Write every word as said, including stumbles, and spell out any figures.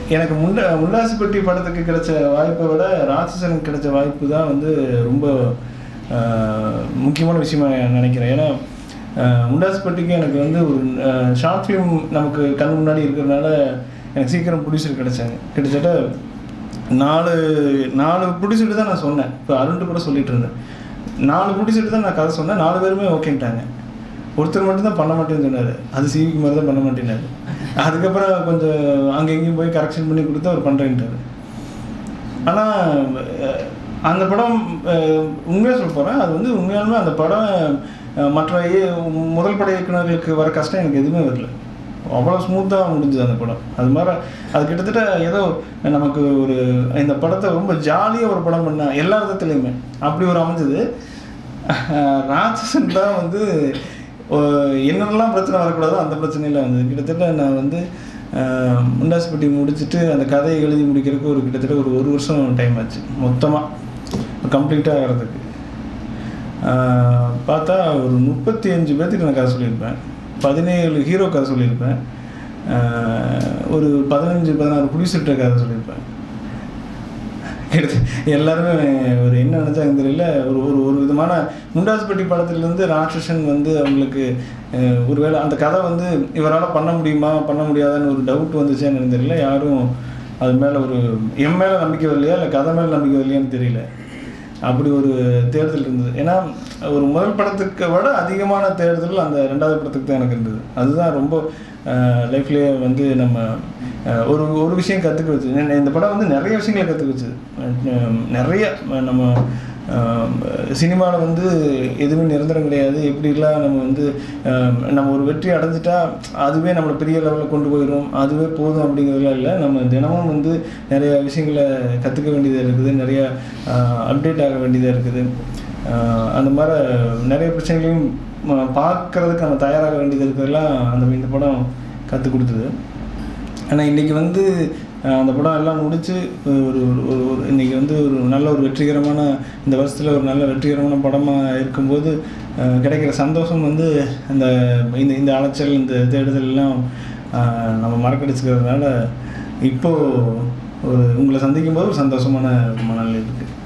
எனக்கு முண்டா முண்டாசுப்பட்டி படத்துக்கு கிடைச்ச வாய்ப்பை விட ராட்சசனுக்கு கிடைச்ச வாய்ப்பு தான் வந்து ரொம்ப முக்கியமான விஷயமா நினைக்கிறேன். ஏன்னா முண்டாசுப்பட்டிக்கு எனக்கு வந்து ஒரு ஷார்ட் ஃபிலிம் நமக்கு கண் முன்னாடி இருக்கிறதுனால எனக்கு சீக்கிரம் ப்ரொடியூசர் கிடைச்சாங்க. கிட்டத்தட்ட நாலு நாலு ப்ரொடியூசர்ட்டு தான் நான் சொன்னேன். இப்போ அருண்ட்டு கூட சொல்லிட்டு இருந்தேன், நாலு ப்ரொடியூசர்ட்டு தான் நான் கதை சொன்னேன், நாலு பேருமே ஓகேன்ட்டாங்க. ஒருத்தர் மட்டும்தான் பண்ண மாட்டேன்னு சொன்னார், அது சிவிக்கு மாதிரி தான் பண்ண மாட்டேன்னாரு. அதுக்கப்புறம் கொஞ்சம் அங்கே எங்கேயும் போய் கரெக்ஷன் பண்ணி கொடுத்து அவர் பண்ணுறேன்ட்டார். ஆனால் அந்த படம் உண்மையாக சொல்ல போகிறேன், அது வந்து உண்மையாலுமே அந்த படம் மற்ற முதல் பட இயக்குநர்களுக்கு வர கஷ்டம் எனக்கு எதுவுமே வரல. அவ்வளோ ஸ்மூத்தாக முடிஞ்சுது அந்த படம். அது மாதிரி அது கிட்டத்தட்ட ஏதோ நமக்கு ஒரு இந்த படத்தை ரொம்ப ஜாலியாக ஒரு படம் பண்ண எல்லா விதத்துலேயுமே அப்படி ஒரு அமைஞ்சது. ராட்சசன் தான் வந்து என்னென்னலாம் பிரச்சனை வரக்கூடாதோ அந்த பிரச்சனையில் வந்தது. கிட்டத்தட்ட நான் வந்து முண்டாசுப்பட்டி முடிச்சுட்டு அந்த கதையை எழுதி முடிக்கிறதுக்கு ஒரு கிட்டத்தட்ட ஒரு ஒரு வருஷம் டைம் ஆச்சு மொத்தமாக கம்ப்ளீட்டாக ஆகிறதுக்கு. பார்த்தா ஒரு முப்பத்தி அஞ்சு பேர்த்துக்கு நான் கதை சொல்லியிருப்பேன், பதினேழு ஹீரோ கதை சொல்லியிருப்பேன், ஒரு பதினஞ்சு பதினாறு ப்ரொடியூசர்கிட்ட கதை சொல்லியிருப்பேன். எடுத்து எல்லாருமே ஒரு என்ன நினச்சாங்க தெரியல, ஒரு ஒரு ஒரு விதமான முண்டாசுப்பட்டி படத்துலேருந்து ராட்சசன் வந்து அவங்களுக்கு ஒருவேளை அந்த கதை வந்து இவரால் பண்ண முடியுமா பண்ண முடியாதான்னு ஒரு டவுட் வந்துச்சேன்னு தெரியல. யாரும் அது மேலே ஒரு என் மேலே நம்பிக்கை வரலையா இல்லை கதை மேலே நம்பிக்கை வரலையான்னு தெரியல. அப்படி ஒரு தேர்தல் இருந்தது. ஏன்னா ஒரு முதல் படத்துக்கு விட அதிகமான தேர்தல் அந்த ரெண்டாவது படத்துக்கு தான் எனக்கு இருந்தது. அதுதான் ரொம்ப லைஃப்லேயே வந்து நம்ம ஒரு ஒரு விஷயம் கற்றுக்க வச்சு. இந்த படம் வந்து நிறைய விஷயங்களை கற்றுக்க வச்சுது. நிறைய நம்ம சினிமாவில் வந்து எதுவுமே நிரந்தரம் கிடையாது, எப்படிலாம் நம்ம வந்து நம்ம ஒரு வெற்றி அடைஞ்சிட்டா அதுவே நம்மளை பெரிய லெவலில் கொண்டு போயிடும், அதுவே போதும் அப்படிங்கிறதுலாம் இல்லை. நம்ம தினமும் வந்து நிறைய விஷயங்களை கற்றுக்க வேண்டியதாக இருக்குது, நிறையா அப்டேட் ஆக வேண்டியதாக இருக்குது. அந்த மாதிரி நிறைய பிரச்சனைகளையும் பார்க்குறதுக்கு நம்ம தயாராக வேண்டியது இருக்கிறதெல்லாம் அந்த இந்த படம் கற்றுக் கொடுத்தது. ஆனால் இன்றைக்கி வந்து அந்த படம் எல்லாம் முடித்து ஒரு ஒரு ஒரு இன்றைக்கி வந்து ஒரு நல்ல ஒரு வெற்றிகரமான இந்த வருஷத்தில் ஒரு நல்ல வெற்றிகரமான படமாக இருக்கும்போது கிடைக்கிற சந்தோஷம் வந்து அந்த இந்த இந்த அலைச்சல் இந்த தேடுதல் எல்லாம் நம்ம மறக்கடிச்சுக்கிறதுனால இப்போது ஒரு உங்களை சந்திக்கும் போது ஒரு சந்தோஷமான ஒரு மனநிலை இருக்குது.